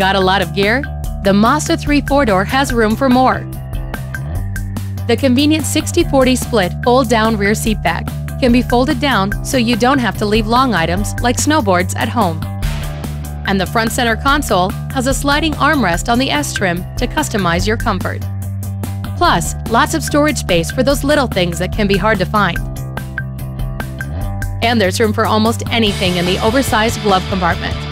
Got a lot of gear? The Mazda 3 4-door has room for more. The convenient 60/40 split fold-down rear seat back can be folded down so you don't have to leave long items like snowboards at home. And the front center console has a sliding armrest on the S trim to customize your comfort. Plus, lots of storage space for those little things that can be hard to find. And there's room for almost anything in the oversized glove compartment.